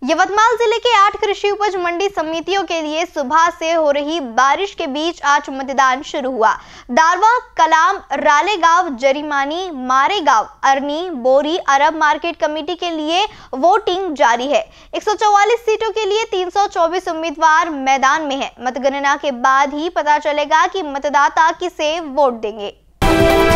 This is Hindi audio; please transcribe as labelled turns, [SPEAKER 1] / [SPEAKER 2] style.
[SPEAKER 1] यवतमाल जिले के 8 कृषि उपज मंडी समितियों के लिए सुबह से हो रही बारिश के बीच आज मतदान शुरू हुआ। दारवा, कलाम, रालेगांव, जरीमानी, मारेगांव, अरनी, बोरी, अरब मार्केट कमेटी के लिए वोटिंग जारी है। 144 सीटों के लिए 324 उम्मीदवार मैदान में हैं। मतगणना के बाद ही पता चलेगा कि मतदाता किसे वोट देंगे।